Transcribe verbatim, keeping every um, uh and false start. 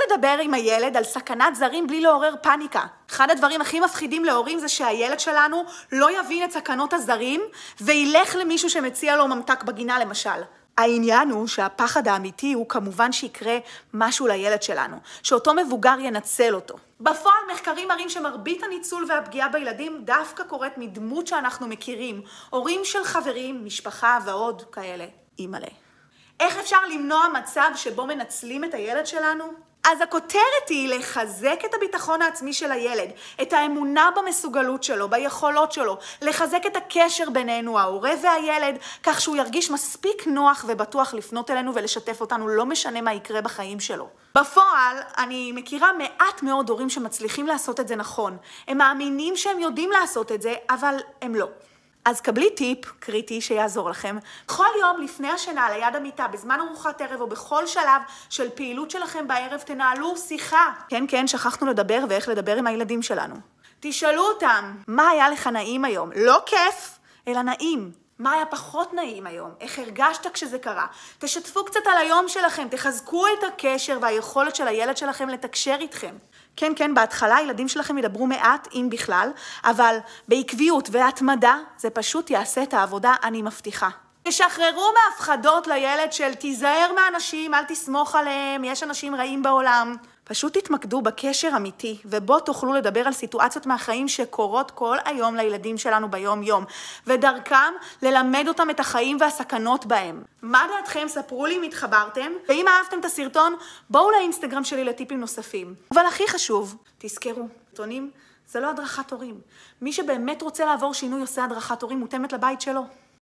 לדבר עם הילד על סכנת זרים בלי לעורר פאניקה. אחד הדברים הכי מפחידים להורים זה שהילד שלנו לא יבין את סכנות הזרים וילך למישהו שמציע לו ממתק בגינה למשל. העניין הוא שהפחד האמיתי הוא כמובן שיקרה משהו לילד שלנו, שאותו מבוגר ינצל אותו. בפועל מחקרים מראים שמרבית הניצול והפגיעה בילדים דווקא קורית מדמות שאנחנו מכירים, הורים של חברים, משפחה ועוד כאלה. אימא'לה. איך אפשר למנוע מצב שבו מנצלים את הילד שלנו? אז הכותרת היא לחזק את הביטחון העצמי של הילד, את האמונה במסוגלות שלו, ביכולות שלו, לחזק את הקשר בינינו, ההורה והילד, כך שהוא ירגיש מספיק נוח ובטוח לפנות אלינו ולשתף אותנו, לא משנה מה יקרה בחיים שלו. בפועל, אני מכירה מעט מאוד הורים שמצליחים לעשות את זה נכון. הם מאמינים שהם יודעים לעשות את זה, אבל הם לא. אז קבלי טיפ קריטי שיעזור לכם. כל יום לפני השינה ליד המיטה, בזמן ארוחת ערב או בכל שלב של פעילות שלכם בערב, תנהלו שיחה. כן, כן, שכחנו לדבר ואיך לדבר עם הילדים שלנו. תשאלו אותם, מה היה לך נעים היום? לא כיף, אלא נעים. מה היה פחות נעים היום? איך הרגשת כשזה קרה? תשתפו קצת על היום שלכם, תחזקו את הקשר והיכולת של הילד שלכם לתקשר איתכם. כן, כן, בהתחלה הילדים שלכם ידברו מעט, אם בכלל, אבל בעקביות והתמדה זה פשוט יעשה את העבודה, אני מבטיחה. תשחררו מהפחדות לילד של תיזהר מהאנשים, אל תסמוך עליהם, יש אנשים רעים בעולם. פשוט תתמקדו בקשר אמיתי, ובו תוכלו לדבר על סיטואציות מהחיים שקורות כל היום לילדים שלנו ביום יום, ודרכם ללמד אותם את החיים והסכנות בהם. מה דעתכם? ספרו לי אם התחברתם, ואם אהבתם את הסרטון, בואו לאינסטגרם שלי לטיפים נוספים. אבל הכי חשוב, תזכרו, סרטונים זה לא הדרכת הורים. מי שבאמת רוצה לעבור שינוי עושה הדרכת הורים מותאמת לבית שלו.